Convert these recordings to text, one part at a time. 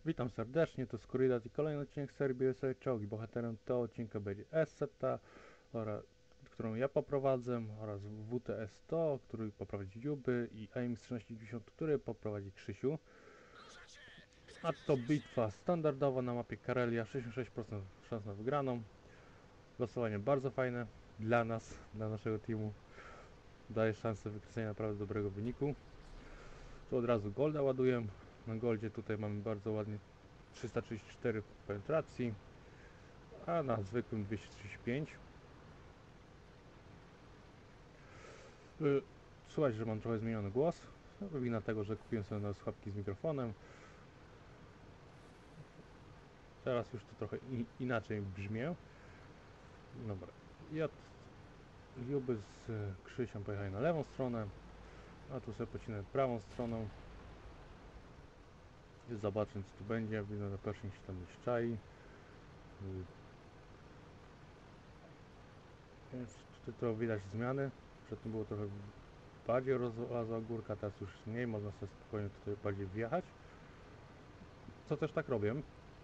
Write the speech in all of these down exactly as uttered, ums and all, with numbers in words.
Witam serdecznie, to Skuridat i kolejny odcinek serii B S A Czołgi. Bohaterem tego odcinka będzie Esseta, oraz, którą ja poprowadzę, oraz W T S sto, który poprowadzi Juby, i A M X trzynaście dziewięćdziesiąt, który poprowadzi Krzysiu. A to bitwa standardowa na mapie Karelia, sześćdziesiąt sześć procent szans na wygraną. Losowanie bardzo fajne dla nas, dla naszego teamu. Daje szansę wykręcenia naprawdę dobrego wyniku. Tu od razu golda ładuję. Na goldzie tutaj mamy bardzo ładnie trzysta trzydzieści cztery penetracji, a na zwykłym dwieście trzydzieści pięć. Słuchajcie, że mam trochę zmieniony głos. Wina tego, że kupiłem sobie nowe słuchawki z mikrofonem. Teraz już to trochę inaczej brzmię. Dobra. Ja Juby z Krzysią pojechali na lewą stronę, a tu sobie pocinę prawą stroną. Zobaczę, co tu będzie. Widzę, że pierwszy się tam nie czai. Więc tutaj trochę widać zmiany. Przedtem było trochę bardziej rozlazła górka, teraz już mniej, można sobie spokojnie tutaj bardziej wjechać. Co też tak robię.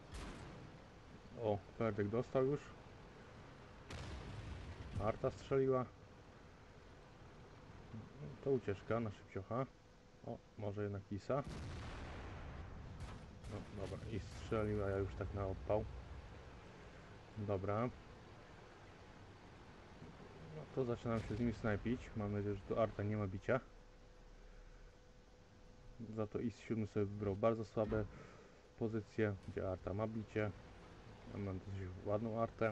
O, Ferdek dostał już. Arta strzeliła. To ucieczka na szybciocha. O, może jednak Isa. No dobra, i strzeliła, ja już tak na opał. Dobra. No to zaczynam się z nimi snajpić. Mam nadzieję, że tu Arta nie ma bicia. Za to I S siedem sobie wybrał bardzo słabe pozycje, gdzie Arta ma bicie. Ja mam dosyć ładną Artę.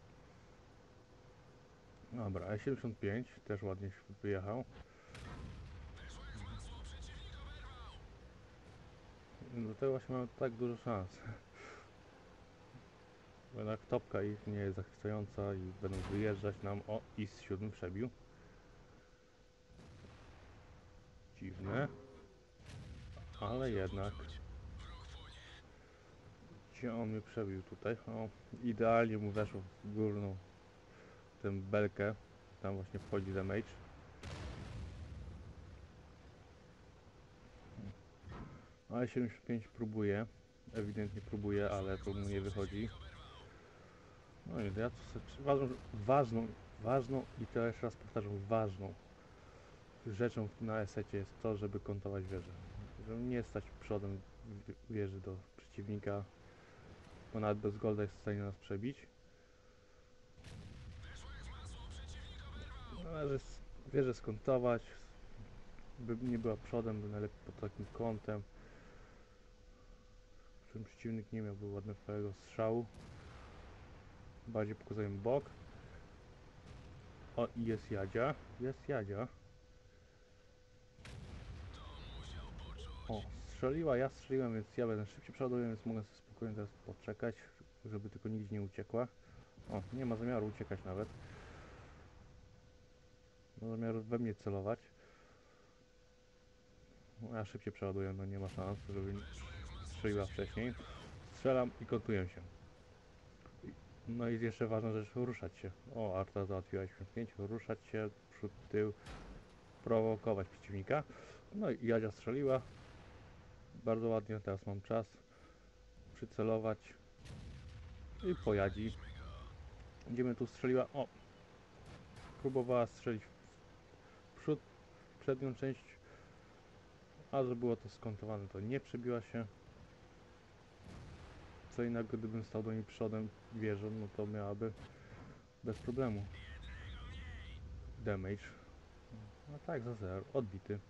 Dobra, E siedemdziesiąt pięć też ładnie się wyjechał. Dlatego właśnie mamy tak dużo szans. Jednak topka ich nie jest zachwycająca i będą wyjeżdżać nam. O, I S siedem przebił. Dziwne. Ale jednak. Gdzie on mnie przebił tutaj? O, idealnie mu weszło w górną tę belkę. Tam właśnie wchodzi damage. Ale siedemdziesiąt pięć próbuje. Ewidentnie próbuje, ale to mu nie wychodzi. No i ja tu sobie ważną, ważną, ważną i to jeszcze raz powtarzam, ważną rzeczą na esecie jest to, żeby kontować wieżę. Żeby nie stać przodem wieży do przeciwnika, bo nawet bez golda jest w stanie nas przebić. Należy wieżę skontować, by nie była przodem, by najlepiej pod takim kątem, w którym przeciwnik nie miałby ładnego strzału. Bardziej pokazuję bok. O, i jest Jadzia. Jest Jadzia. O, strzeliła, ja strzeliłem, więc ja będę szybciej przoduję, więc mogę sobie spokojnie teraz poczekać, żeby tylko nigdzie nie uciekła. O, nie ma zamiaru uciekać nawet. Ma zamiaru we mnie celować. No, ja szybciej przeładuję, no nie ma szans, żeby strzeliła wcześniej. Strzelam i kontuję się. No i jeszcze ważna rzecz, ruszać się. O, Arta załatwiła siedemdziesiąt pięć, ruszać się, przód, tył, prowokować przeciwnika. No i Jadzia strzeliła. Bardzo ładnie, teraz mam czas przycelować i pojadzi. Będziemy tu strzeliła. O! Próbowała strzelić w przód, przednią część, a że było to skontowane, to nie przebiła się. Co innego, gdybym stał do niej przodem wieżą, no to miałaby bez problemu damage. No tak, za zero, odbity.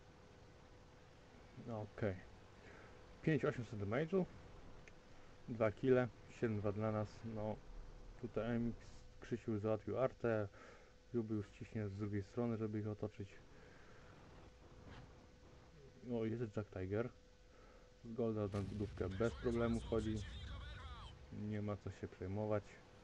No okej. Okay. pięć tysięcy osiemset damage'u, dwa kile, siedem dwa dla nas. No tutaj M X Krzysiu już załatwił Artę, Juby już ciśnie z drugiej strony, żeby ich otoczyć. O, jest Jack Tiger. Z golda na budówkę bez problemu wchodzi. Nie ma co się przejmować.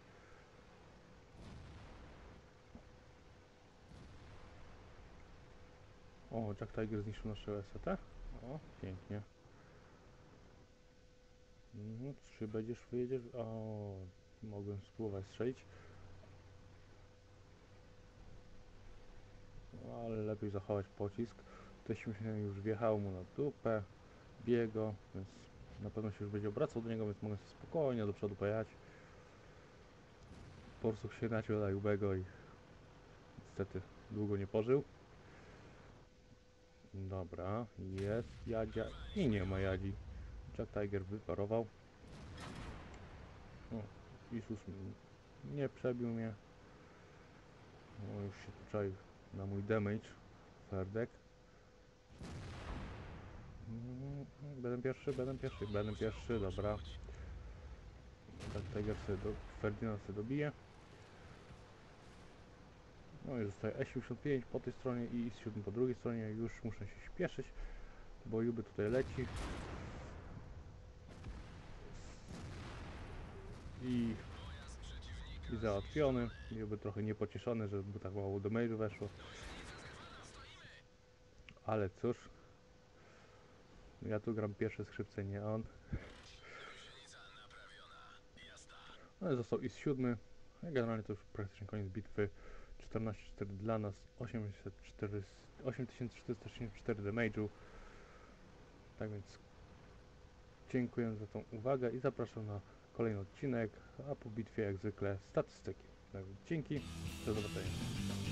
O, Jack Tiger zniszczył nasze S T. O, pięknie. Mhm, czy będziesz wyjedziesz? O, mogłem spróbować strzelić. No, ale lepiej zachować pocisk. Tośmy się już wjechało mu na dupę. Biego, więc na pewno się już będzie obracał do niego, więc mogę sobie spokojnie do przodu pojechać. Po prostu się naciął na Jubego i niestety długo nie pożył. Dobra, jest Jadzia i nie ma Jadzi. Jack Tiger wyparował. O, Isus nie przebił mnie. O, już się tu czaił na mój damage. Ferdek. Mm, Będę pierwszy, będę pierwszy, będę pierwszy, dobra. Jack Tiger sobie do, Ferdinand sobie dobije. No i zostaje E siedemdziesiąt pięć po tej stronie i I siedem po drugiej stronie. Już muszę się śpieszyć, bo Juby tutaj leci. I, i załatwiony. Juby trochę niepocieszony, że by tak mało damage'u weszło. Ale cóż. Ja tu gram pierwsze skrzypce, nie on. No i został I siedem. Generalnie to już praktycznie koniec bitwy. czternaście cztery dla nas, osiemset cztery, osiem tysięcy czterysta sześćdziesiąt cztery damage'u. Tak więc dziękuję za tą uwagę i zapraszam na kolejny odcinek, a po bitwie jak zwykle statystyki. Tak więc dzięki, do zobaczenia.